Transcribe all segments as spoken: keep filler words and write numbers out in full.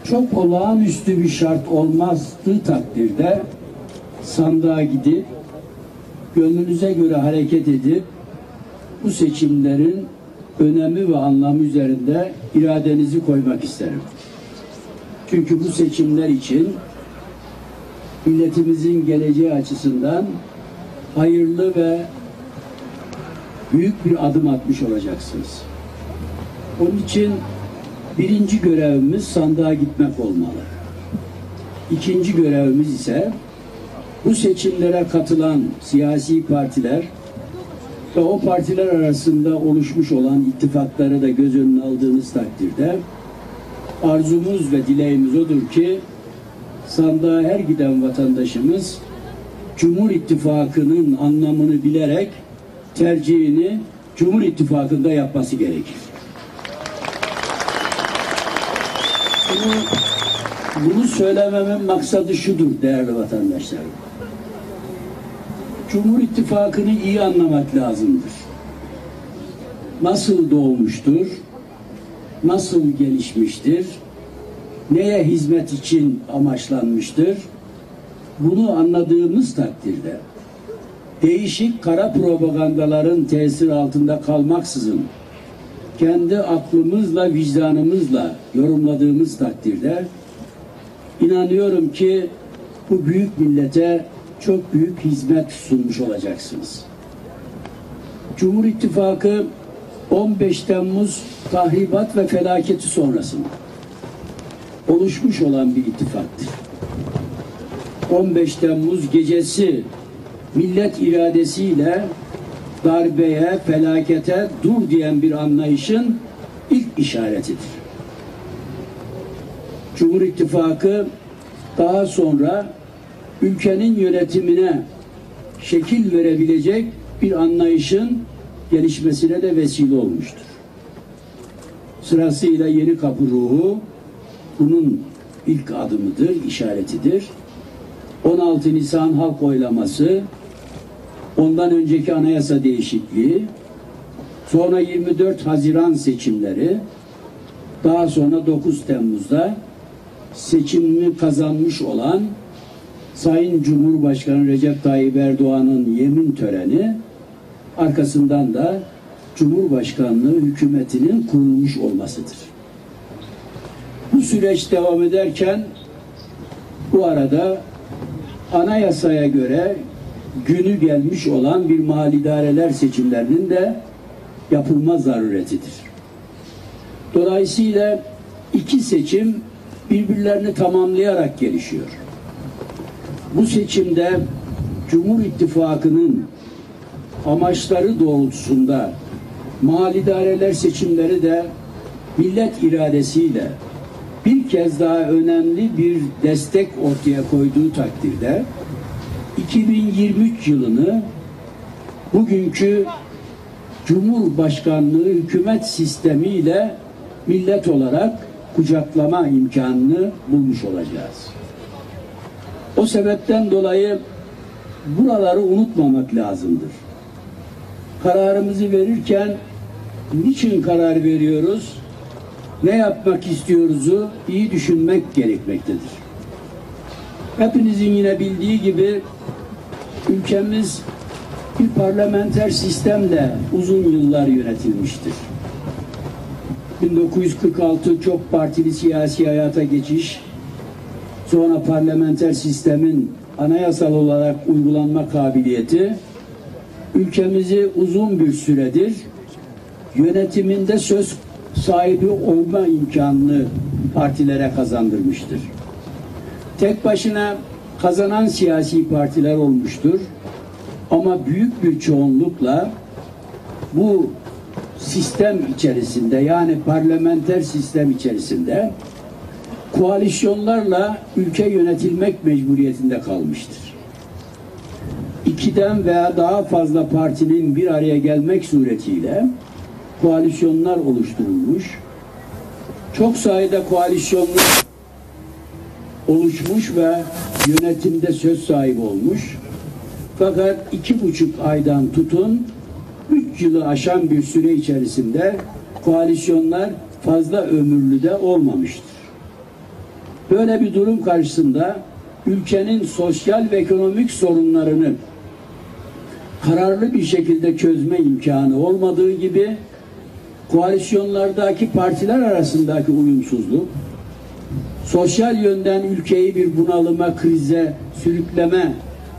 çok olağanüstü bir şart olmazdığı takdirde sandığa gidip gönlünüze göre hareket edip bu seçimlerin önemi ve anlamı üzerinde iradenizi koymak isterim. Çünkü bu seçimler için milletimizin geleceği açısından hayırlı ve büyük bir adım atmış olacaksınız. Onun için birinci görevimiz sandığa gitmek olmalı. İkinci görevimiz ise bu seçimlere katılan siyasi partiler ve o partiler arasında oluşmuş olan ittifakları da göz önüne aldığınız takdirde arzumuz ve dileğimiz odur ki sandığa her giden vatandaşımız Cumhur İttifakı'nın anlamını bilerek tercihini Cumhur İttifakı'nda yapması gerekir. Bunu, bunu söylememin maksadı şudur değerli vatandaşlarım. Cumhur İttifakı'nı iyi anlamak lazımdır. Nasıl doğmuştur? Nasıl gelişmiştir? Neye hizmet için amaçlanmıştır? Bunu anladığımız takdirde değişik kara propagandaların tesiri altında kalmaksızın kendi aklımızla, vicdanımızla yorumladığımız takdirde inanıyorum ki bu büyük millete çok büyük hizmet sunmuş olacaksınız. Cumhur İttifakı on beş Temmuz tahribat ve felaketi sonrasında oluşmuş olan bir ittifaktır. on beş Temmuz gecesi millet iradesiyle darbeye, felakete dur diyen bir anlayışın ilk işaretidir. Cumhur İttifakı daha sonra ülkenin yönetimine şekil verebilecek bir anlayışın gelişmesine de vesile olmuştur. Sırasıyla Yeni Kapı ruhu bunun ilk adımıdır, işaretidir. on altı Nisan halk oylaması, ondan önceki anayasa değişikliği, sonra yirmi dört Haziran seçimleri, daha sonra dokuz Temmuz'da seçimini kazanmış olan Sayın Cumhurbaşkanı Recep Tayyip Erdoğan'ın yemin töreni, arkasından da Cumhurbaşkanlığı hükümetinin kurulmuş olmasıdır. Bu süreç devam ederken bu arada anayasaya göre günü gelmiş olan bir mahalli idareler seçimlerinin de yapılma zaruretidir. Dolayısıyla iki seçim birbirlerini tamamlayarak gelişiyor. Bu seçimde Cumhur İttifakı'nın amaçları doğrultusunda mahalli idareler seçimleri de millet iradesiyle bir kez daha önemli bir destek ortaya koyduğu takdirde iki bin yirmi üç yılını bugünkü Cumhurbaşkanlığı hükümet sistemiyle millet olarak kucaklama imkanını bulmuş olacağız. O sebepten dolayı buraları unutmamak lazımdır. Kararımızı verirken niçin karar veriyoruz? Ne yapmak istiyoruzu iyi düşünmek gerekmektedir. Hepinizin yine bildiği gibi ülkemiz bir parlamenter sistemle uzun yıllar yönetilmiştir. bin dokuz yüz kırk altı çok partili siyasi hayata geçiş, sonra parlamenter sistemin anayasal olarak uygulanma kabiliyeti ülkemizi uzun bir süredir yönetiminde söz sahibi olma imkanını partilere kazandırmıştır. Tek başına kazanan siyasi partiler olmuştur. Ama büyük bir çoğunlukla bu sistem içerisinde, yani parlamenter sistem içerisinde koalisyonlarla ülke yönetilmek mecburiyetinde kalmıştır. İkiden veya daha fazla partinin bir araya gelmek suretiyle koalisyonlar oluşturulmuş. Çok sayıda koalisyonlar oluşmuş ve yönetimde söz sahibi olmuş. Fakat iki buçuk aydan tutun üç yılı aşan bir süre içerisinde koalisyonlar fazla ömürlü de olmamıştır. Böyle bir durum karşısında ülkenin sosyal ve ekonomik sorunlarını kararlı bir şekilde çözme imkanı olmadığı gibi koalisyonlardaki partiler arasındaki uyumsuzluk, sosyal yönden ülkeyi bir bunalıma, krize sürükleme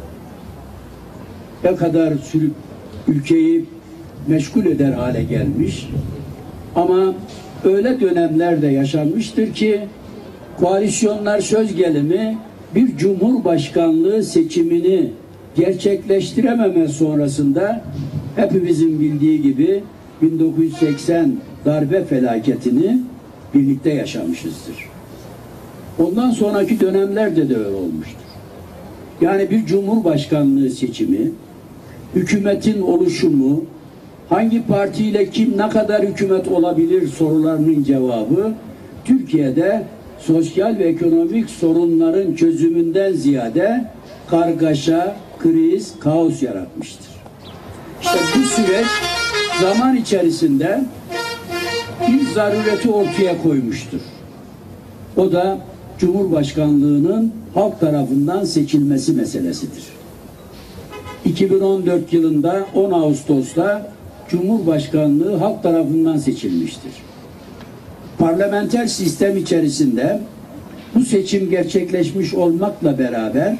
ne kadar sürük, ülkeyi meşgul eder hale gelmiş. Ama öyle dönemler de yaşanmıştır ki koalisyonlar söz gelimi bir cumhurbaşkanlığı seçimini gerçekleştirememe sonrasında hepimizin bildiği gibi bin dokuz yüz seksen darbe felaketini birlikte yaşamışızdır. Ondan sonraki dönemlerde de öyle olmuştur. Yani bir cumhurbaşkanlığı seçimi, hükümetin oluşumu, hangi partiyle kim ne kadar hükümet olabilir sorularının cevabı Türkiye'de sosyal ve ekonomik sorunların çözümünden ziyade kargaşa, kriz, kaos yaratmıştır. İşte bu süreç zaman içerisinde bir zarureti ortaya koymuştur. O da Cumhurbaşkanlığının halk tarafından seçilmesi meselesidir. iki bin on dört yılında on Ağustos'ta Cumhurbaşkanlığı halk tarafından seçilmiştir. Parlamenter sistem içerisinde bu seçim gerçekleşmiş olmakla beraber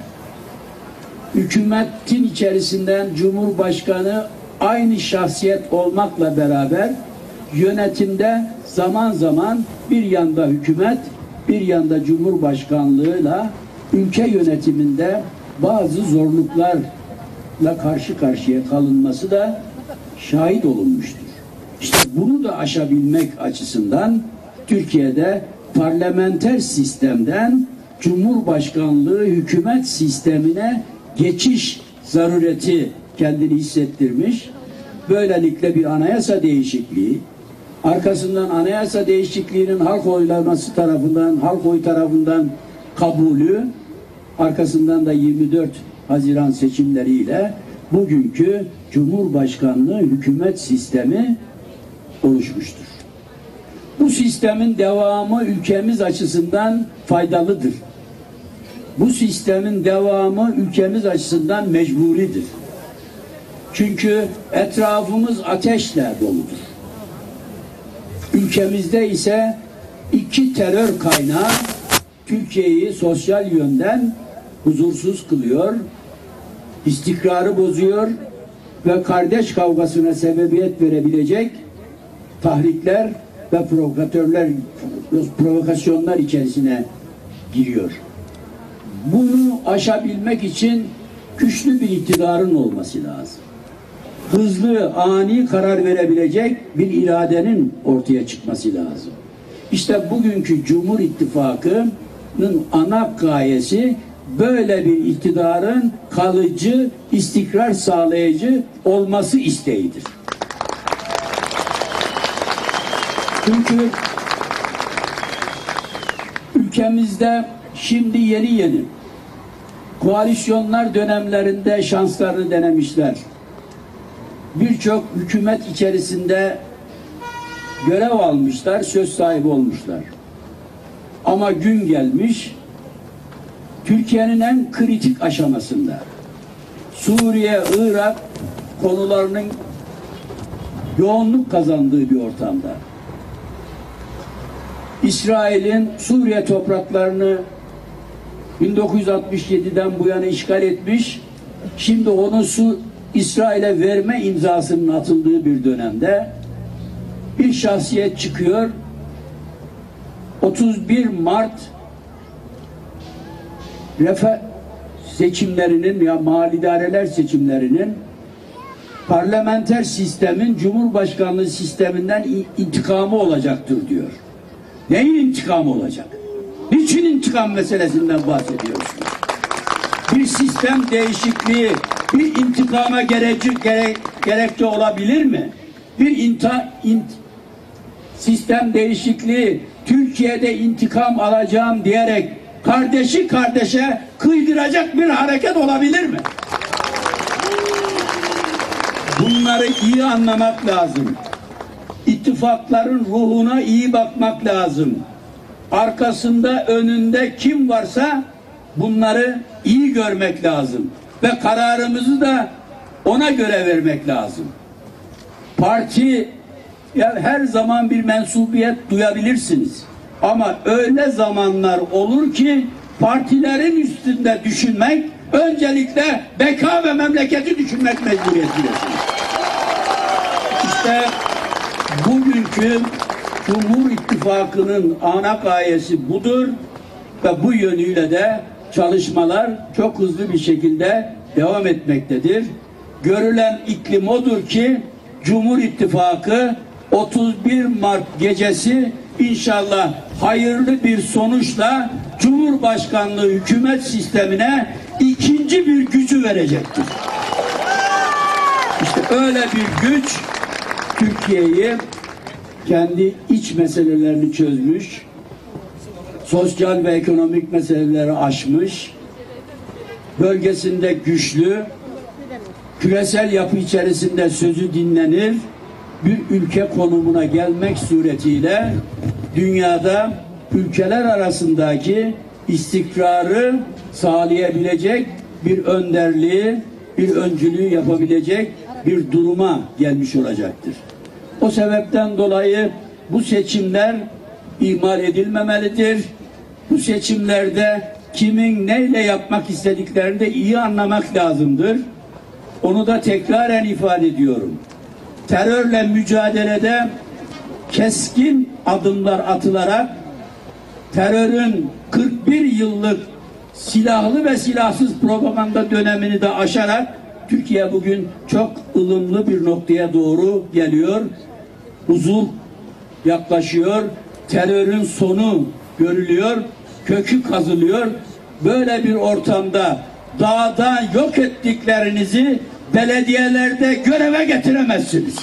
hükümetin içerisinden Cumhurbaşkanı aynı şahsiyet olmakla beraber yönetimde zaman zaman bir yanda hükümet, bir yanda Cumhurbaşkanlığıyla ülke yönetiminde bazı zorluklarla karşı karşıya kalınması da şahit olunmuştur. İşte bunu da aşabilmek açısından Türkiye'de parlamenter sistemden Cumhurbaşkanlığı hükümet sistemine geçiş zarureti kendini hissettirmiş. Böylelikle bir anayasa değişikliği, arkasından anayasa değişikliğinin halk oylaması tarafından, halk oyu tarafından kabulü, arkasından da yirmi dört Haziran seçimleriyle bugünkü Cumhurbaşkanlığı hükümet sistemi oluşmuştur. Bu sistemin devamı ülkemiz açısından faydalıdır. Bu sistemin devamı ülkemiz açısından mecburidir. Çünkü etrafımız ateşle doludur. Ülkemizde ise iki terör kaynağı Türkiye'yi sosyal yönden huzursuz kılıyor, istikrarı bozuyor ve kardeş kavgasına sebebiyet verebilecek tahrikler ve provokatörler, provokasyonlar içerisine giriyor. Bunu aşabilmek için güçlü bir iktidarın olması lazım. Hızlı, ani karar verebilecek bir iradenin ortaya çıkması lazım. İşte bugünkü Cumhur İttifakı'nın ana gayesi böyle bir iktidarın kalıcı, istikrar sağlayıcı olması isteğidir. Çünkü ülkemizde şimdi yeni yeni koalisyonlar dönemlerinde şanslarını denemişler. Birçok hükümet içerisinde görev almışlar, söz sahibi olmuşlar. Ama gün gelmiş, Türkiye'nin en kritik aşamasında Suriye, Irak konularının yoğunluk kazandığı bir ortamda İsrail'in Suriye topraklarını bin dokuz yüz altmış yedi'den bu yana işgal etmiş, şimdi onu su İsrail'e verme imzasının atıldığı bir dönemde bir şahsiyet çıkıyor. otuz bir Mart refer seçimlerinin ya mali idareler seçimlerinin parlamenter sistemin Cumhurbaşkanlığı sisteminden intikamı olacaktır diyor. Neyin intikamı olacak? Niçin intikam meselesinden bahsediyorsunuz? Bir sistem değişikliği bir intikama gereci, gere, gerekçe olabilir mi? Bir inta, int, sistem değişikliği Türkiye'de intikam alacağım diyerek kardeşi kardeşe kıydıracak bir hareket olabilir mi? Bunları iyi anlamak lazım. İttifakların ruhuna iyi bakmak lazım. arkasında, önünde kim varsa bunları iyi görmek lazım. Ve kararımızı da ona göre vermek lazım. Parti, ya her zaman bir mensubiyet duyabilirsiniz. Ama öyle zamanlar olur ki partilerin üstünde düşünmek, öncelikle beka ve memleketi düşünmek mecburiyetindesiniz. İşte bugünkü Cumhur İttifakı'nın ana gayesi budur ve bu yönüyle de çalışmalar çok hızlı bir şekilde devam etmektedir. Görülen iklim odur ki Cumhur İttifakı otuz bir Mart gecesi inşallah hayırlı bir sonuçla Cumhurbaşkanlığı hükümet sistemine ikinci bir gücü verecektir. İşte öyle bir güç Türkiye'yi kendi iç meselelerini çözmüş, sosyal ve ekonomik meseleleri aşmış, bölgesinde güçlü, küresel yapı içerisinde sözü dinlenir bir ülke konumuna gelmek suretiyle dünyada ülkeler arasındaki istikrarı sağlayabilecek bir önderliği, bir öncülüğü yapabilecek bir duruma gelmiş olacaktır. O sebepten dolayı bu seçimler ihmal edilmemelidir. Bu seçimlerde kimin neyle yapmak istediklerini de iyi anlamak lazımdır. Onu da tekraren ifade ediyorum. Terörle mücadelede keskin adımlar atılarak terörün kırk bir yıllık silahlı ve silahsız propaganda dönemini de aşarak Türkiye bugün çok ılımlı bir noktaya doğru geliyor. Huzur yaklaşıyor. Terörün sonu görülüyor. Kökü kazılıyor. Böyle bir ortamda dağda yok ettiklerinizi belediyelerde göreve getiremezsiniz.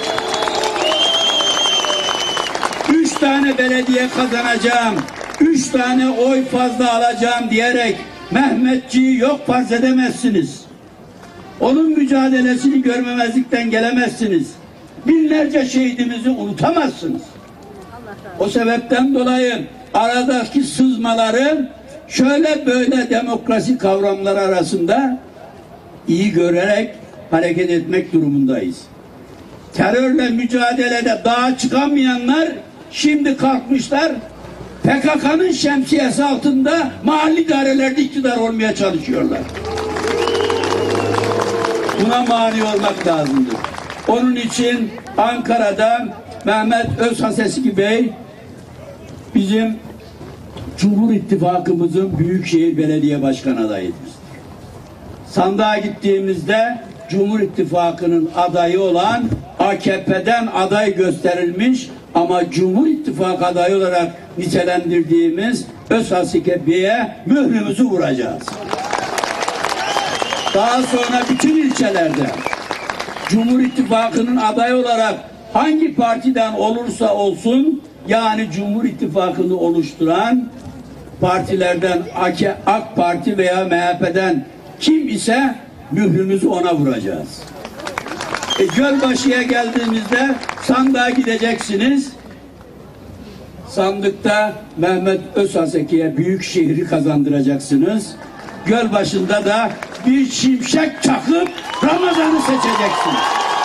Üç tane belediye kazanacağım, üç tane oy fazla alacağım diyerek Mehmetçiği yok farz edemezsiniz. Onun mücadelesini görmemezlikten gelemezsiniz. Binlerce şehidimizi unutamazsınız. O sebepten dolayı aradaki sızmaları şöyle böyle demokrasi kavramları arasında iyi görerek hareket etmek durumundayız. Terörle mücadelede dağa çıkamayanlar şimdi kalkmışlar P K K'nın şemsiyesi altında mahalli idarelerde iktidar olmaya çalışıyorlar. Buna mani olmak lazımdır. Onun için Ankara'da Mehmet Özhaseski Bey bizim Cumhur İttifakımızın Büyükşehir Belediye Başkanı adayıdır. Sandığa gittiğimizde Cumhur İttifakı'nın adayı olan A K P'den aday gösterilmiş ama Cumhur İttifakı adayı olarak nitelendirdiğimiz Özhaseski Bey'e mührümüzü vuracağız. Daha sonra bütün ilçelerde Cumhur İttifakı'nın adayı olarak hangi partiden olursa olsun, yani Cumhur İttifakı'nı oluşturan partilerden AK Parti veya M H P'den kim ise mührümüzü ona vuracağız. E, Gölbaşı'ya geldiğimizde sandığa gideceksiniz. Sandıkta Mehmet Özhaseki'ye büyük şehri kazandıracaksınız. Gölbaşı'nda da bir şimşek çakıp Ramazan'ı seçeceksiniz.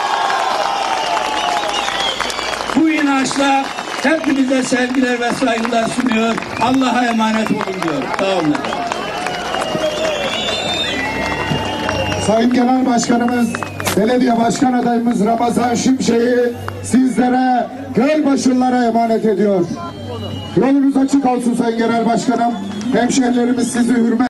Bu inançla hepinize sevgiler ve saygılar sunuyor. Allah'a emanet olun diyor. Sağ olun. Sayın Genel Başkanımız, Belediye Başkan adayımız Ramazan Şimşek'i sizlere, Gölbaşılara emanet ediyor. Yolunuz açık olsun Sayın Genel Başkanım. Hemşehrilerimiz sizi hürmet